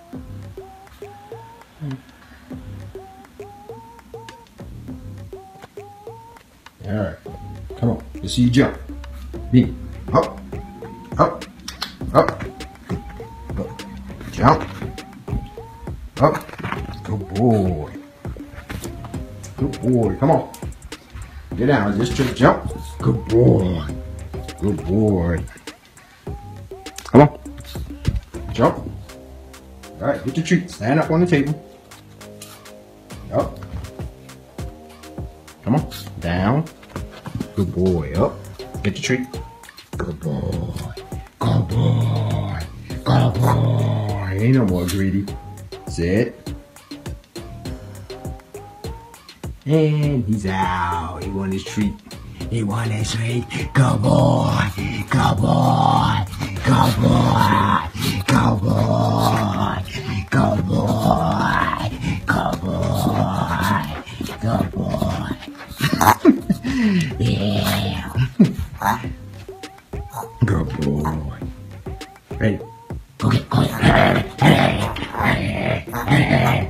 Alright. Come on. Let's see you jump. Beanie. Up. Up. Up. Up. Jump. Up. Good boy. Good boy. Come on. Get down. Just jump. Good boy. Good boy. Come on. Jump. Alright, get your treat. Stand up on the table. Up. Come on. Down. Good boy. Up. Get your treat. Good boy. Good boy. Good boy. Ain't no more greedy. Sit. And he's out. He won his treat. He won his treat. Good boy. Good boy. Good boy. Good boy. Good boy. Good boy. Good boy. Yeah. Good boy. Ready? Go get.